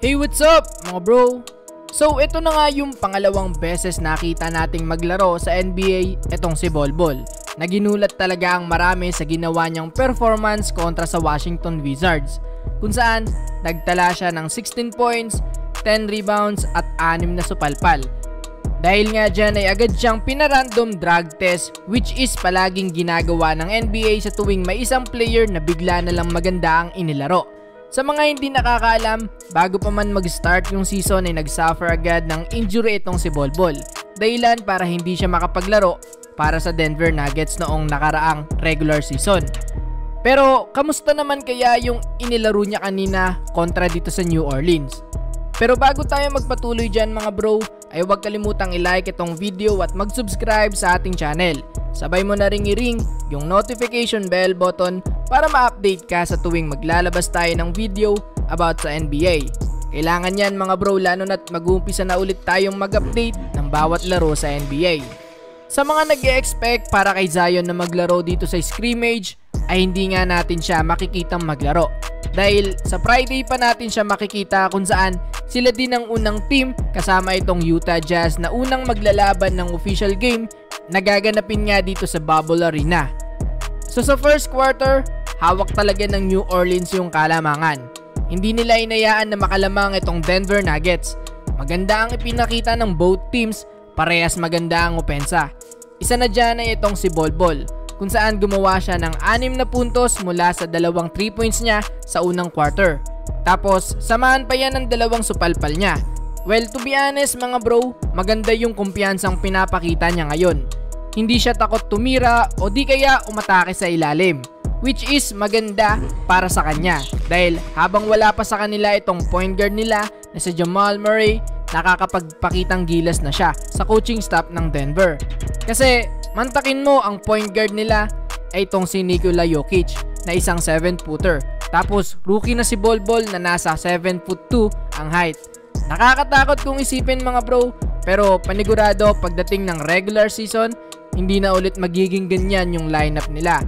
Hey, what's up mga bro? So ito na nga yung pangalawang beses nakita nating maglaro sa NBA etong si Bolbol. Naginulat talaga ang marami sa ginawa niyang performance kontra sa Washington Wizards, kung saan nagtala siya ng 16 points, 10 rebounds at 6 na supalpal. Dahil nga dyan ay agad siyang pinarandom drug test, which is palaging ginagawa ng NBA sa tuwing may isang player na bigla na lang maganda ang inilaro. Sa mga hindi nakakaalam, bago pa man mag-start yung season ay nag-suffer agad ng injury itong si Bolbol, dahilan para hindi siya makapaglaro para sa Denver Nuggets noong nakaraang regular season. Pero kamusta naman kaya yung inilaro niya kanina kontra dito sa New Orleans? Pero bago tayo magpatuloy dyan mga bro, ay huwag kalimutang i-like itong video at mag-subscribe sa ating channel. Sabay mo na ring i-ring yung notification bell button para ma-update ka sa tuwing maglalabas tayo ng video about sa NBA. Kailangan yan mga bro, lalo na't mag-uumpisa na ulit tayong mag-update ng bawat laro sa NBA. Sa mga nag-e-expect para kay Zion na maglaro dito sa scrimmage, ay hindi nga natin siya makikitang maglaro. Dahil sa Friday pa natin siya makikita kung saan sila din ang unang team kasama itong Utah Jazz na unang maglalaban ng official game na gaganapin nga dito sa Bubble Arena. So sa first quarter, hawak talaga ng New Orleans yung kalamangan. Hindi nila inayaan na makalamang itong Denver Nuggets. Maganda ang ipinakita ng both teams, parehas maganda ang opensa. Isa na dyan ay itong si Bolbol, kung saan gumawa siya ng 6 na puntos mula sa 2 3 points niya sa unang quarter. Tapos samahan pa yan ng 2 supalpal niya. Well, to be honest mga bro, maganda yung kumpiyansang pinapakita niya ngayon. Hindi siya takot tumira o di kaya umatake sa ilalim, which is maganda para sa kanya. Dahil habang wala pa sa kanila itong point guard nila na si Jamal Murray, nakakapagpakitang gilas na siya sa coaching staff ng Denver. Kasi mantakin mo, ang point guard nila ay itong si Nikola Jokic na isang 7-footer. Tapos rookie na si Bolbol na nasa 7'2" ang height. Nakakatakot kung isipin mga bro, pero panigurado pagdating ng regular season, hindi na ulit magiging ganyan yung lineup nila.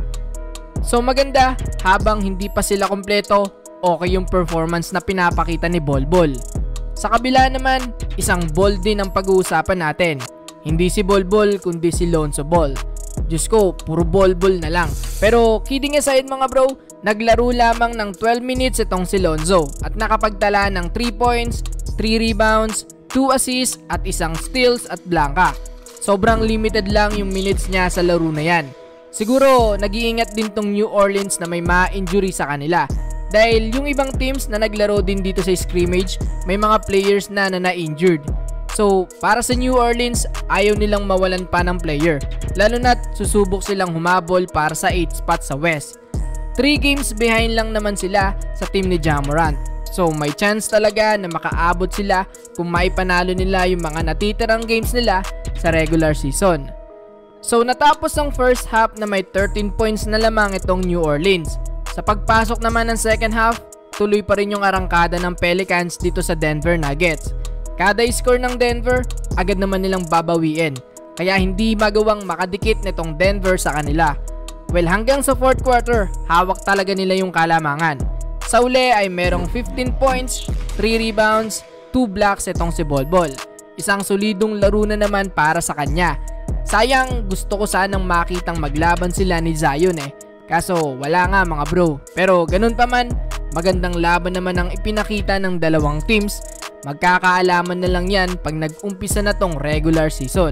So maganda, habang hindi pa sila kompleto, okay yung performance na pinapakita ni Bolbol. Sa kabila naman, isang ball din ang pag-uusapan natin. Hindi si Bolbol kundi si Lonzo Ball. Diyos ko, puro Bolbol na lang. Pero kidding aside mga bro, naglaro lamang ng 12 minutes itong si Lonzo at nakapagtala ng 3 points, 3 rebounds, 2 assists at isang steals at blanka. Sobrang limited lang yung minutes niya sa laro na yan. Siguro nag-iingat din tong New Orleans na may ma-injury sa kanila. Dahil yung ibang teams na naglaro din dito sa scrimmage, may mga players na na-injured. So para sa New Orleans, ayaw nilang mawalan pa ng player. Lalo na't susubok silang humabol para sa 8 spot sa West. 3 games behind lang naman sila sa team ni Ja Morant. So may chance talaga na makaabot sila kung maipanalo nila yung mga natitirang games nila sa regular season. So natapos ang first half na may 13 points na lamang itong New Orleans. Sa pagpasok naman ng second half, tuloy pa rin yung arangkada ng Pelicans dito sa Denver Nuggets. Kada score ng Denver, agad naman nilang babawiin. Kaya hindi magawang makadikit nitong Denver sa kanila. Well, hanggang sa fourth quarter, hawak talaga nila yung kalamangan. Sa uli ay merong 15 points, 3 rebounds, 2 blocks itong si Bolbol. Isang solidong laro na naman para sa kanya. Sayang, gusto ko sanang makitang maglaban sila ni Zion Kaso wala nga mga bro. Pero ganun pa man, magandang laban naman ang ipinakita ng dalawang teams. Magkakaalaman na lang yan pag nag-umpisa na tong regular season.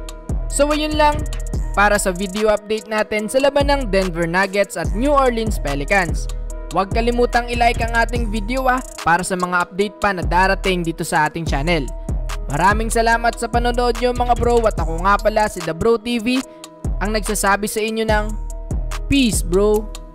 So ayun lang para sa video update natin sa laban ng Denver Nuggets at New Orleans Pelicans. Huwag kalimutang i-like ang ating video para sa mga update pa na darating dito sa ating channel. Maraming salamat sa panonood nyo mga bro, at ako nga pala si The Bro TV ang nagsasabi sa inyo ng peace bro.